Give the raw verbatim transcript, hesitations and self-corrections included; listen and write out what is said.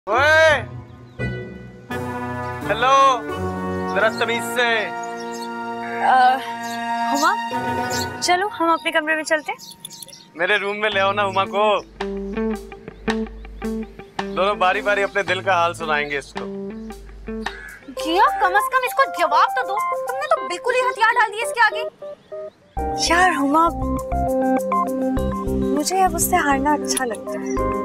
ओए, हेलो, जरा तमीज से। हुमा, चलो हम अपने कमरे में चलते। मेरे रूम में ले आओ ना हुमा को। दोनों बारी बारी अपने दिल का हाल सुनाएंगे इसको। किया, कम से कम इसको जवाब तो दो। तुमने तो बिल्कुल ही हथियार डाल दिए इसके आगे। यार हुमा, मुझे अब उससे हारना अच्छा लगता है।